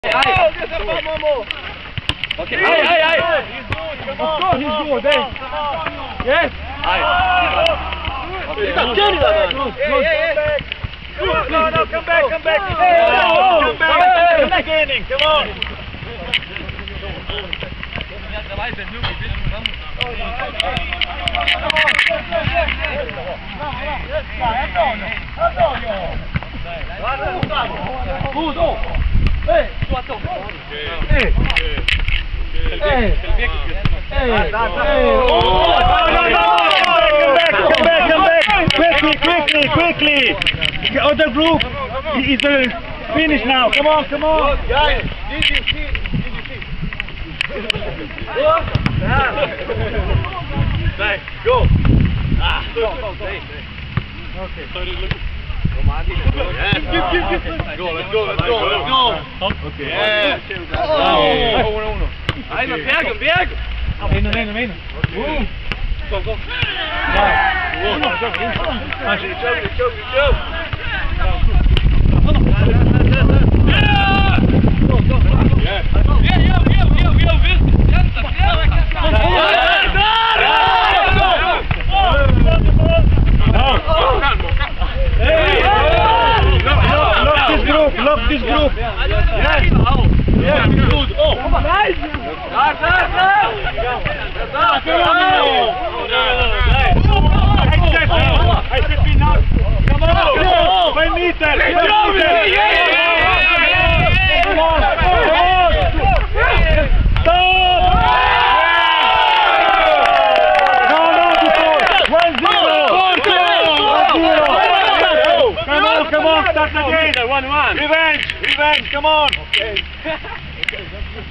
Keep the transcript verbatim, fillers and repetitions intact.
Okay, hey, hey, hey! He's good, come on, come he's on, good, come eh? on, come on. Yes. Hey. Okay, Stop doing that, man. Good, Yeah, good. yeah, yeah. Come on, no, no, come back, come back. Hey, Hey, oh, come back, hey. come back, Henning, come on. Good, oh. Hey. Hey. Hey. Hey. Hey. Oh, no, no, no. Come back, come back, come back. Quickly, quickly, quickly. The other group is uh, finished now. Come on, come on. Guys, did you see? Did you see? Nice, go. Ah, go, go, go. Okay. Yes. Give, give, give, give. Let's go, let's go, let's go, let's go. Okay. Yes. Oh. uno, uno. Ahí, me pega, pega. Meno, meno, meno. Go, go. Vai. Choke, choke, choke. Yes. Lock this group, lock this group. Yes. Yes, good. Oh. Nice. Daar, daar, daar. Daar, I said be not. Come on. Five meters. Five meters. Come on. Come on. Stop. No, no, before. One zero. One zero. Come on, come on. Start again. One, one. Revenge. Revenge. Come on. Okay.